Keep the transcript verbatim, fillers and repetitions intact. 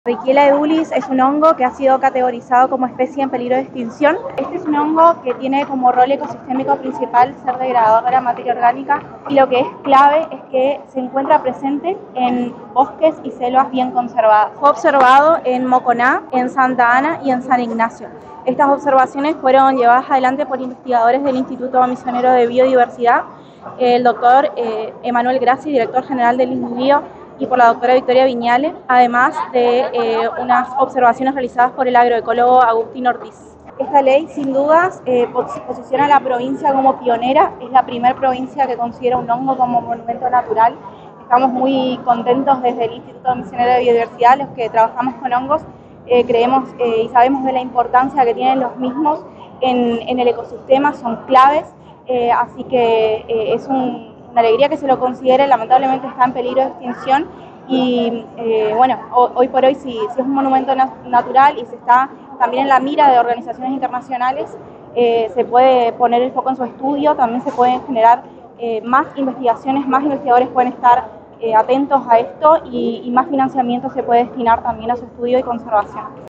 Ricciella edulis es un hongo que ha sido categorizado como especie en peligro de extinción. Este es un hongo que tiene como rol ecosistémico principal ser degradador de la materia orgánica, y lo que es clave es que se encuentra presente en bosques y selvas bien conservadas. Fue observado en Moconá, en Santa Ana y en San Ignacio. Estas observaciones fueron llevadas adelante por investigadores del Instituto Misionero de Biodiversidad, el doctor eh, Emanuel Grassi, director general del INBio, y por la doctora Victoria Viñales, además de eh, unas observaciones realizadas por el agroecólogo Agustín Ortiz. Esta ley, sin dudas, eh, posiciona a la provincia como pionera. Es la primera provincia que considera un hongo como monumento natural. Estamos muy contentos desde el Instituto Misionero de Biodiversidad, los que trabajamos con hongos, eh, creemos eh, y sabemos de la importancia que tienen los mismos en, en el ecosistema, son claves, eh, así que eh, es un una alegría que se lo considere. Lamentablemente está en peligro de extinción y eh, bueno, hoy por hoy si, si es un monumento natural y se está también en la mira de organizaciones internacionales, eh, se puede poner el foco en su estudio, también se pueden generar eh, más investigaciones, más investigadores pueden estar eh, atentos a esto y, y más financiamiento se puede destinar también a su estudio y conservación.